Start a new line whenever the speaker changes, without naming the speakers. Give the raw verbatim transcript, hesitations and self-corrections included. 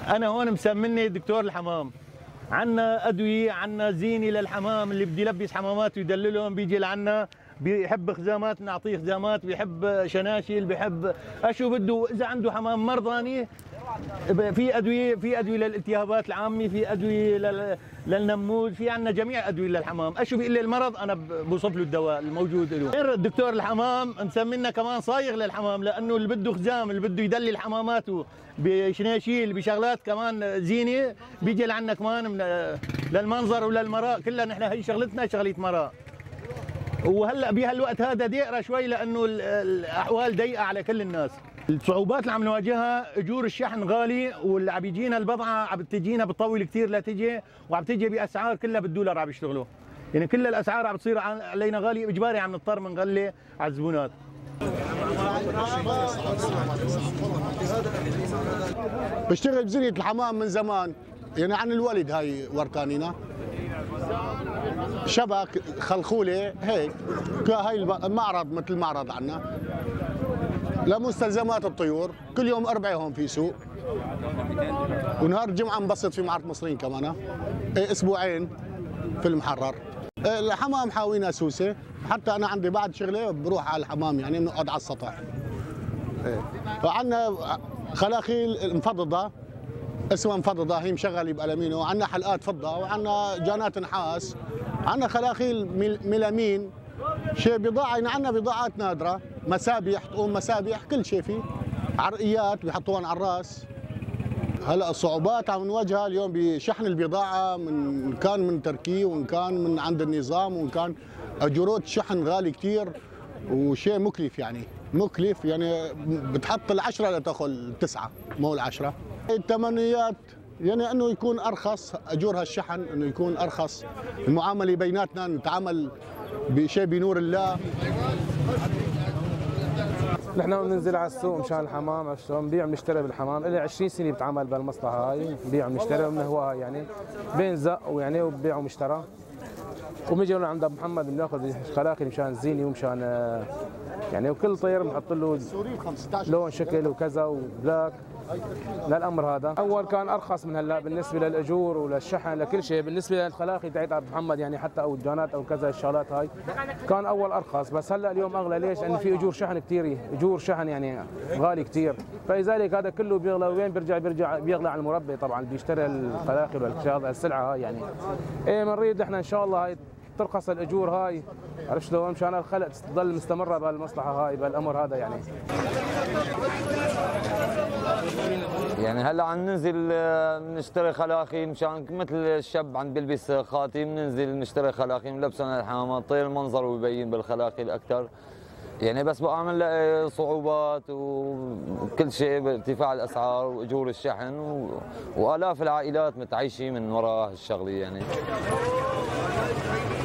انا هون مسميني دكتور الحمام. عندنا ادويه، عندنا زينه للحمام، اللي بده يلبس حمامات ويدللهم بيجي لعنا، بيحب خزامات نعطيه خزامات، بيحب شناشل، بيحب اشو بده. اذا عنده حمام مرضاني في ادويه، في ادويه للالتهابات العامه، في ادويه للنموذج، في عندنا جميع ادويه للحمام. اشو بيقول لي المرض انا بوصف له الدواء الموجود له. غير الدكتور الحمام مسمينا كمان صايغ للحمام، لانه اللي بده خزام، اللي بده يدلل حماماته بشناشيل بشغلات كمان زينه بيجي لعنا كمان من للمنظر وللمراء. كلها نحن هي شغلتنا شغله مراء. وهلا بهالوقت هذا دقره شوي لانه الاحوال ضيقه على كل الناس. الصعوبات اللي عم نواجهها اجور الشحن غالي، واللي عم يجينا البضعه عم تجينا بتطول كثير لتجي، وعم تجي باسعار كلها بالدولار عم يشتغلوا. يعني كل الاسعار عم تصير علينا غاليه، اجباري عم نضطر بنغلي على الزبونات.
بشتغل بزرية الحمام من زمان، يعني عن الوالد هاي ورثانينا. شبك خلخوله هيك، هاي المعرض مثل المعرض عنا لمستلزمات الطيور. كل يوم أربعة هون في سوق، ونهار الجمعة انبسط في معرض مصريين كمان. أسبوعين في المحرر. الحمام حاوينا سوسة، حتى أنا عندي بعد شغلة بروح على الحمام، يعني بنقعد على السطح. وعندنا خلاخيل مفضضة اسمها مفضضة، هي مشغلة بألمينو، وعندنا حلقات فضة، وعندنا جانات نحاس، عندنا خلاخيل ميلامين. شيء بضاعة، يعني عندنا بضاعات نادرة، مسابح، تقوم مسابح كل شيء فيه، عرقيات بيحطوها على الراس. هلا الصعوبات عم نواجهها اليوم بشحن البضاعة، من كان من تركيا وان كان من عند النظام، وان كان اجورات شحن غالي كثير، وشيء مكلف، يعني مكلف، يعني بتحط العشرة لتاخذ التسعة مو العشرة. التمنيات يعني انه يكون ارخص اجورها الشحن، انه يكون ارخص، المعامله بيناتنا نتعامل بشيء بنور الله.
نحن بننزل على السوق مشان الحمام، عرفت شلون؟ نبيع ونشتري بالحمام، لي عشرين سنه بتعامل بالمصلحه هاي، نبيع ونشتري ومن هواها، يعني بين زق ويعني وبيع ومشترى. وبنجي عند ابو محمد بناخذ خلاخي مشان الزينه ومشان يعني، وكل طير بنحط له لون شكل وكذا وبلاك للامر هذا. اول كان ارخص من هلا بالنسبه للاجور وللشحن لكل شيء. بالنسبه للخلاخي تاعت ابو محمد يعني حتى او الجانات او كذا الشغلات هاي كان اول ارخص، بس هلا اليوم اغلى. ليش؟ لانه في اجور شحن كثير، اجور شحن يعني غالي كثير، فلذلك هذا كله بيغلى. وين بيرجع؟ بيرجع بيغلى على المربي طبعا، بيشتري الخلاخي والسلعه هاي. يعني ايه بنريد احنا ان شاء الله هاي ترخص الاجور هاي، عرفت شلون؟ مشان الخلق تضل مستمره بهالمصلحه هاي بهالامر هذا. يعني
يعني هلا عم ننزل نشتري خلاخي مشان مثل الشاب عم بيلبس خاتم، ننزل نشتري خلاخي نلبسهم الحمامات، طير المنظر ويبين بالخلاخي الاكثر. يعني بس بقى عم نلاقي صعوبات وكل شيء بارتفاع الاسعار واجور الشحن و... والاف العائلات متعايشه من وراء هالشغله يعني.